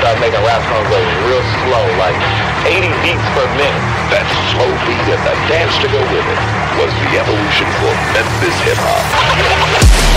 started making rap songs like real slow, like 80 beats per minute. That slow beat and the dance to go with it was the evolution for Memphis hip-hop.